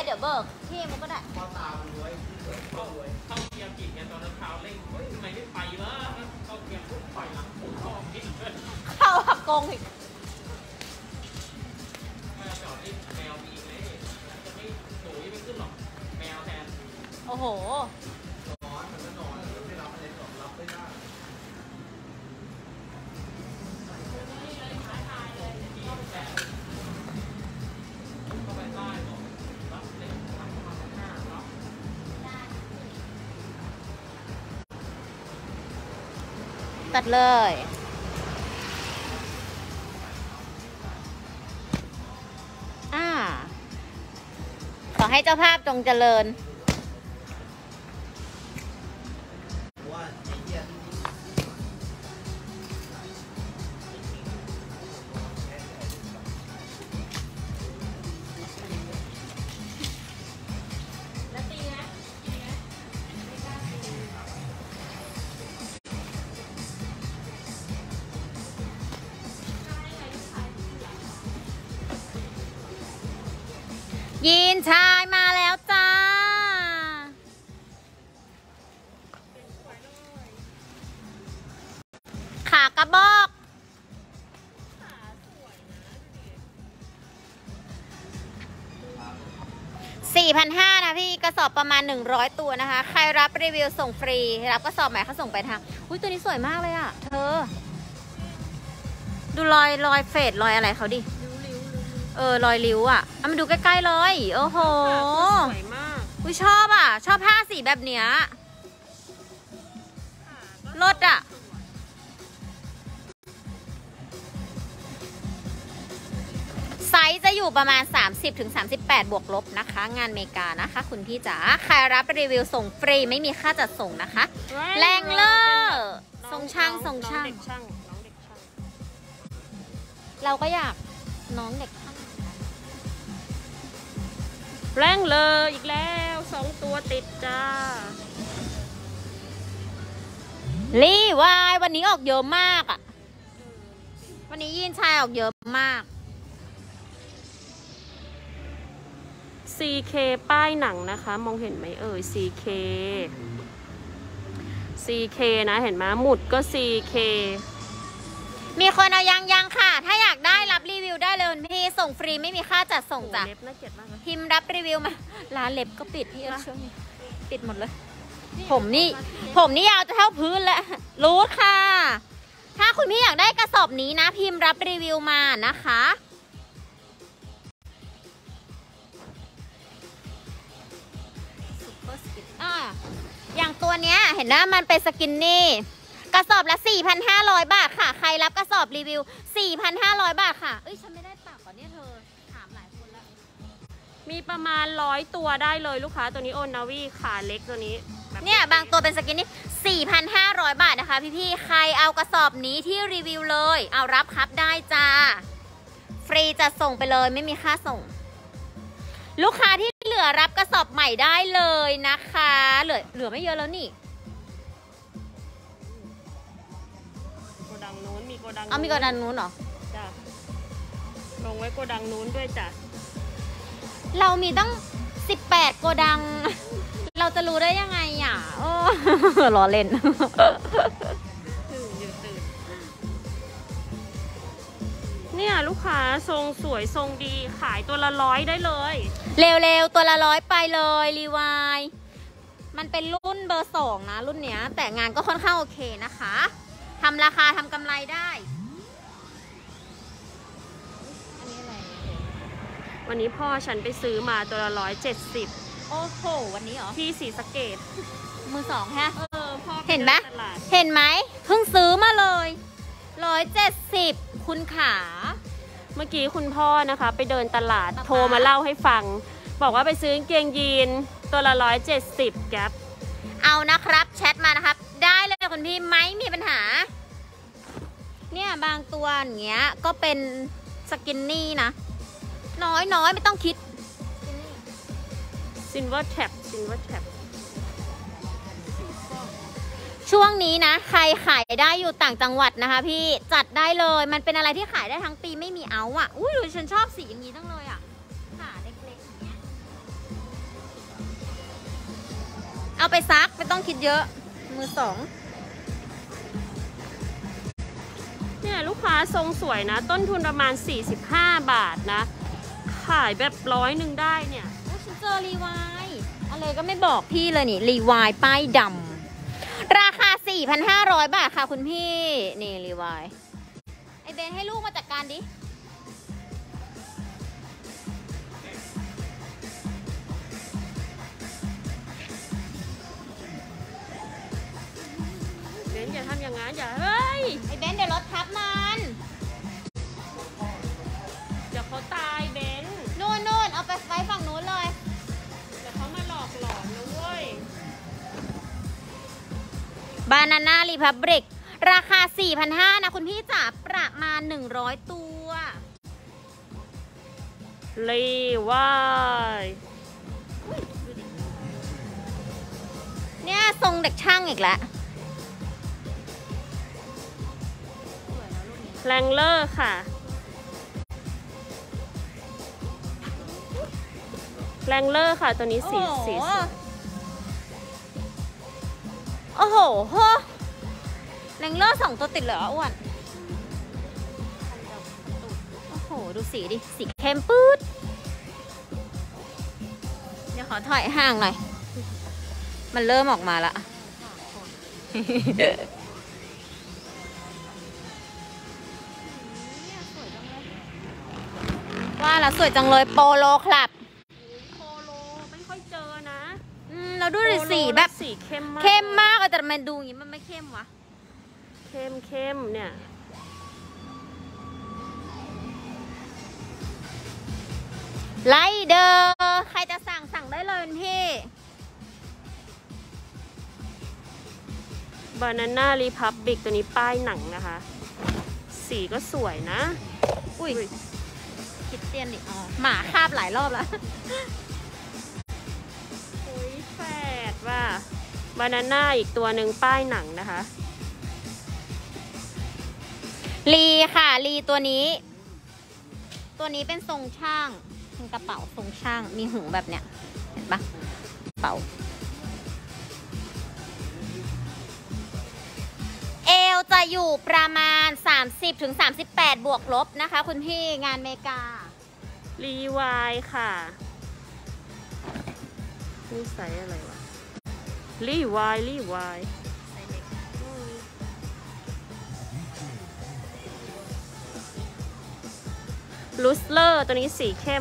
เดี๋ยวเบิกพี่มันก็ได้พ่อตามันรวยเข้าเกียร์ผิดไงตอนนั้นเท้าเร่งเฮ้ยทำไมไม่ไปวะเข้าเกียร์ปุ๊บปล่อยหลังปุ๊บเข้าผิดเลยเข้าหักกงอีกไม่จอดที่แมวมีเลยจะไม่หนูยังไม่ขึ้นหรอกแมวแทนโอ้โหนอนมันก็นอนไม่รับอะไรหรอกรับไม่ได้ตัดเลยขอให้เจ้าภาพจงเจริญยีนชายมาแล้วจ้าขากระบอก4,500นะพี่กระสอบประมาณ100ตัวนะคะใครรับรีวิวส่งฟรีรับกระสอบใหม่เขาส่งไปทางอุ้ยตัวนี้สวยมากเลยอ่ะเธอดูรอยเฟดรอยอะไรเขาดิรอยริ้วอ่ะเอามาดูใกล้ๆเลยโอ้โหสวยมากอุ้ยชอบอ่ะชอบผ้าสีแบบเนี้ยรสอ่ะไซส์จะอยู่ประมาณ 30-38 บวกลบนะคะงานเมกานะคะคุณพี่จ๋าใครรับรีวิวส่งฟรีไม่มีค่าจัดส่งนะคะแรงเลอร์ทรงช่างเราก็อยากน้องเด็กแรงเลยอีกแล้ว2ตัวติดจ้ารีวายวันนี้ออกเยอะมากอ่ะวันนี้ยีนชายออกเยอะมาก CK ป้ายหนังนะคะมองเห็นไหมCK นะเห็นไหมหมุดก็ CK มีคนเอายังค่ะถ้าอยากได้รับรีวิวได้เลยพี่ส่งฟรีไม่มีค่าจัดส่งจ้ะพิมพ์รับรีวิวมาร้านเล็บก็ปิดพี่ช่วงนี้ปิดหมดเลยผมนี่ยาวจะเท่าพื้นแล้วรู้ค่ะถ้าคุณพี่อยากได้กระสอบนี้นะพิมพ์รับรีวิวมานะคะอย่างตัวเนี้ยเห็นนะมันเป็นสกินนี่กระสอบละ 4,500 บาทค่ะใครรับกระสอบรีวิว 4,500 บาทค่ะฉันไม่ได้ปากก่อนเนี่ยเธอถามหลายคนแล้วมีประมาณ100ตัวได้เลยลูกค้าตัวนี้โอนาวีขาเล็กตัวนี้เนี่ยบางตัวเป็นสกินนี่ 4,500 บาทนะคะพี่ๆใครเอากระสอบนี้ที่รีวิวเลยเอารับครับได้จ้าฟรีจะส่งไปเลยไม่มีค่าส่งลูกค้าที่เหลือรับกระสอบใหม่ได้เลยนะคะเหลือไม่เยอะแล้วนี่โกดังนู้นมีโกดังมีโกดังนู้นเหรอจ้ะลงไว้โกดังนู้นด้วยจ้ะเรามีตั้ง18โกดังเราจะรู้ได้ยังไงอ่ะล้อเล่นเนี่ยลูกค้าทรงสวยทรงดีขายตัวละ100ได้เลยเร็วๆตัวละ100ไปเลยรีวายมันเป็นรุ่นเบอร์2นะรุ่นเนี้ยแต่งานก็ค่อนข้างโอเคนะคะทำราคาทำกำไรได้อันนี้อะไรวันนี้พ่อฉันไปซื้อมาตัวละ170 โอ้โหวันนี้เหรอที่ศรีสะเกษมือ2ฮะพ่อเห็นไหมเพิ่งซื้อมาเลย170คุณขาเมื่อกี้คุณพ่อนะคะไปเดินตลาดโทรมาเล่าให้ฟังบอกว่าไปซื้อกางเกงยีนตัวละ170แก๊ปเอานะครับแชทมานะครับได้เลยคุณพี่ไม่มีปัญหาเนี่ยบางตัวอย่างเงี้ยก็เป็นสกินนี่นะน้อยไม่ต้องคิดซิลเวอร์แท็บช่วงนี้นะใครขายได้อยู่ต่างจังหวัดนะคะพี่จัดได้เลยมันเป็นอะไรที่ขายได้ทั้งปีไม่มีเอาอ่ะอุ้ยฉันชอบสีอย่างนี้ตั้งเลยอ่ะขาเล็กๆอย่างเงี้ยเอาไปซักไม่ต้องคิดเยอะมือสองเนี่ยลูกค้าทรงสวยนะต้นทุนประมาณ45 บาทนะขายแบบ100ได้เนี่ยฉันเจอรีวายอะไรก็ไม่บอกพี่เลยนี่รีวายป้ายดำราคา 4,500 บาทค่ะคุณพี่นี่รีวายไอเบนให้ลูกมาจัดการดิเบนอย่าทำอย่างนั้นอย่าเฮ้ยไอเบนเดี๋ยวรถทับมันเดี๋ยวเขาตายเบนนู่นเอาไปไว้ฝั่งนู้นเลยเดี๋ยวเขามาหลอกหลอนนะเว้ยบานาน่ารีพับริกราคา 4,500 นะคุณพี่จ๋าประมาณ100ตัวรีวายเนี่ยทรงเด็กช่างอีกแล้วแรงเลอร์ค่ะแรงเลอร์ค่ะตัวนี้สีโอ้โหแรงเลอร์2ตัวติดเหรออ้วนโอ้โหดูสีดิสีเข้มปื๊ดเดี๋ยวขอถอยห่างหน่อยมันเริ่มออกมาละว่าแล้วสวยจังเลยโปโลครับโปโลไม่ค่อยเจอนะเราดูดิสีแบบสีเข้มมากแต่มันดูอย่างนี้มันไม่เข้มวะเข้มเนี่ยไลเดอร์ใครจะสั่งได้เลยพี่บานาน่ารีพับบิกตัวนี้ป้ายหนังนะคะสีก็สวยนะอุ้ยคิดเตียนดิหมาคาบหลายรอบแล้วอุ้ยแฝดว่าบานาน่าอีกตัวหนึ่งป้ายหนังนะคะลีค่ะลีตัวนี้เป็นทรงช่างเป็นกระเป๋าทรงช่างมีหูแบบเนี้ยเห็นปะกระเป๋าเอวจะอยู่ประมาณ 30-38 บวกลบนะคะคุณพี่งานเมการีวายค่ะนี่ใส่อะไรวะรีวายลูสเลอร์ตัวนี้สีเข้ม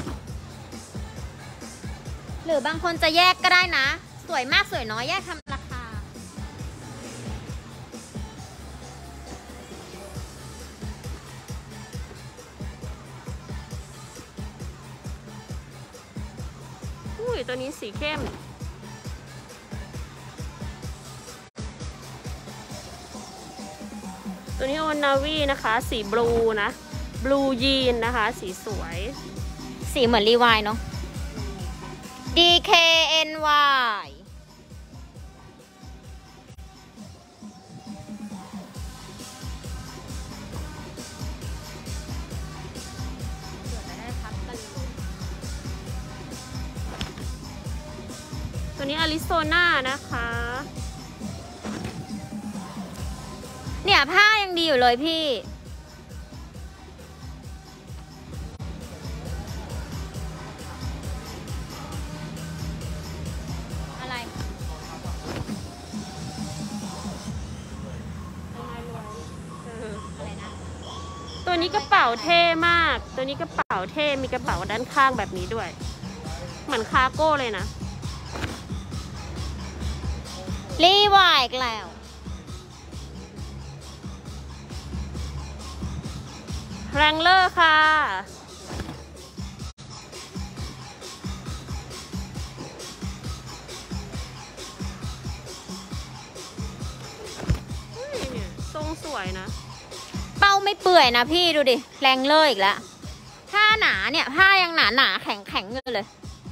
หรือบางคนจะแยกก็ได้นะสวยมากสวยน้อยแยกทำราคาอุ้ยตัวนี้สีเข้มตัวนี้โอนาวีนะคะสีบลูนะบลูยีนนะคะสีสวยสีเหมือนรีวายเนาะ DKNY ตัวนี้อาริโซนานะคะเนี่ยผ้ายังดีอยู่เลยพี่อะไรตัวนี้กระเป๋าเท่มากตัวนี้กระเป๋าเท่มีกระเป๋าด้านข้างแบบนี้ด้วยเหมือนคาร์โก้เลยนะรีวายอีกแล้วแรงเลอร์ค่ะทรงสวยนะเป้าไม่เปื่อยนะพี่ดูดิแรงเลอร์อีกแล้วผ้าหนาเนี่ยผ้ายังหนาแข็งเลย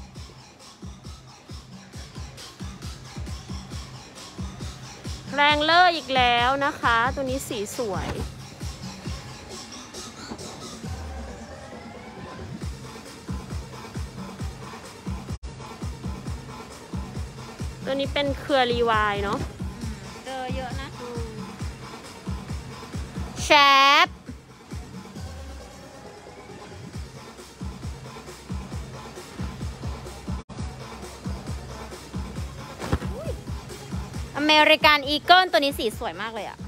แรงเลอร์อีกแล้วนะคะตัวนี้สีสวยตตัวนี้เป็นเครือรีวายเนาะเจอเยอะนะแชปอเมริกันอีเกิลตัวนี้สีสวยมากเลยอะ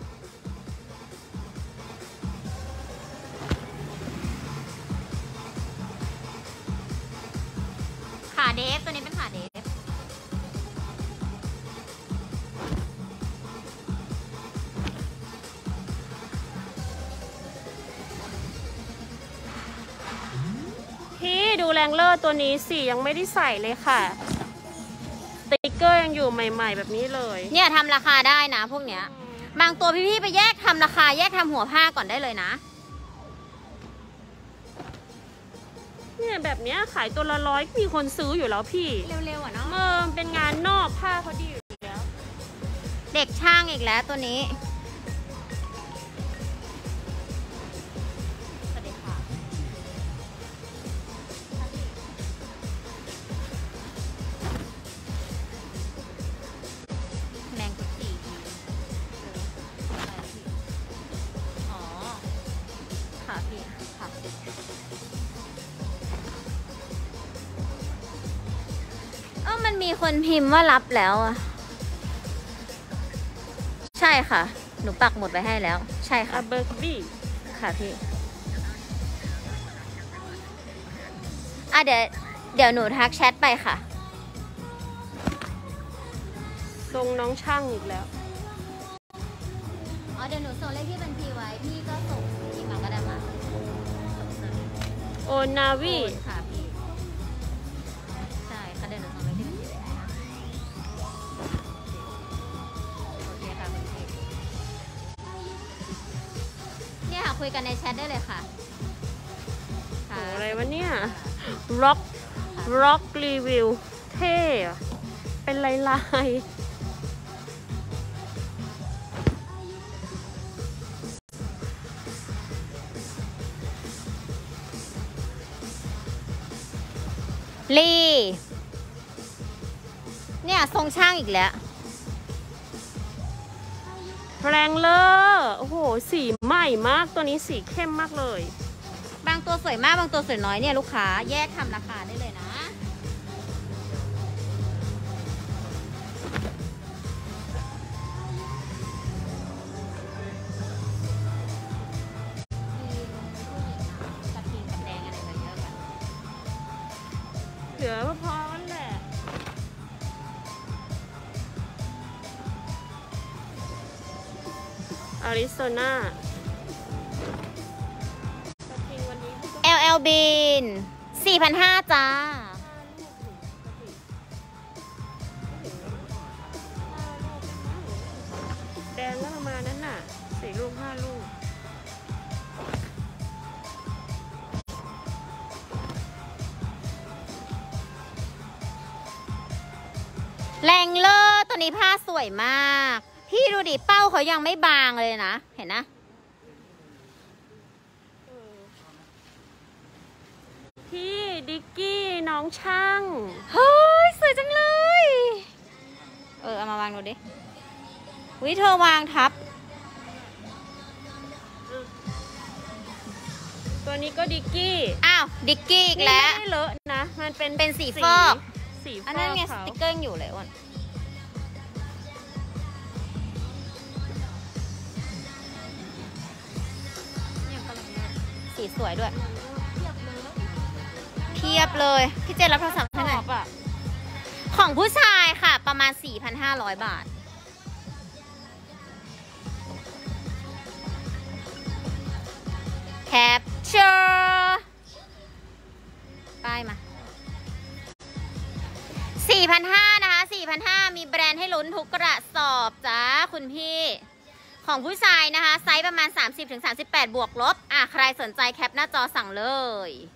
ขาเดฟตัวนี้เป็นขาเดฟพี่ดูแรงเลอร์ตัวนี้สียังไม่ได้ใส่เลยค่ะสติ๊กเกอร์ยังอยู่ใหม่ๆแบบนี้เลยเนี่ยทำราคาได้นะพวกเนี้ยบางตัวพี่ๆไปแยกทำราคาแยกทำหัวผ้าก่อนได้เลยนะเนี่ยแบบเนี้ยขายตัวละ100มีคนซื้ออยู่แล้วพี่เร็วๆอ่ะเนาะเป็นงานนอกผ้าเขาดีอยู่แล้วเด็กช่างอีกแล้วตัวนี้สวัสดีค่ะแมงกุฎจีอ๋อค่ะพี่ค่ะมันมีคนพิมพ์ว่ารับแล้วอะใช่ค่ะหนูปักหมดไว้ให้แล้วใช่ค่ะเบอร์บี้ค่ะพี่เดี๋ยวหนูทักแชทไปค่ะทรงน้องช่างอีกแล้วอ๋อเดี๋ยวหนูส่งเลขที่บัญชีไว้พี่ก็ส่งที่มาก็ได้มาโอนาวีโอนค่ะพี่ใช่ค่ะเดี๋ยวหนูส่งเลขที่บัญชีไว้ให้นะโอเคค่ะคุณพี่เนี่ยค่ะคุยกันในแชทได้เลยค่ะโอ้อะไรวะเนี่ย ร็อกรีวิวเท่อะเป็นลายลี่เนี่ยทรงช่างอีกแล้วแรงเลอร์โอ้โหสีใหม่มากตัวนี้สีเข้มมากเลยบางตัวสวยมากบางตัวสวยน้อยเนี่ยลูกค้าแยกทำราคาได้เลยนะกระทิงกับแดงอะไรเยอะกันเหลือพอๆกันแหละอาริโซนา LL Bean 4,500 จ้าแดงก็ประมาณนั้นน่ะ4 ลูก 5 ลูกแรงเลอร์ตัวนี้ผ้าสวยมากพี่ดูดิเป้าเขายังไม่บางเลยนะเห็นนะพี่ดิกกี้น้องช่างเฮ้ยสวยจังเลยเอามาวางดูดิวิเธอวางทับตัวนี้ก็ดิกกี้อ้าวดิกกี้อีกแล้วไม่ได้เลอะนะมันเป็นเป็นสีฟอกสีฟอกอันนั้นไงสเขาติ๊กเกอร์ยังอยู่เลยอ้วนสีสวยด้วยเทียบเลยพี่เจนรับโทรศัพท์ให้หน่อยอ่ะของผู้ชายค่ะประมาณ 4,500 บาทแคปเจอร์ป้ายมา 4,500 นะคะ 4,500 มีแบรนด์ให้ลุ้นทุกกระสอบจ้าคุณพี่ ของผู้ชายนะคะ ไซส์ประมาณ 30-38 บวกลบใครสนใจแคปหน้าจอสั่งเลย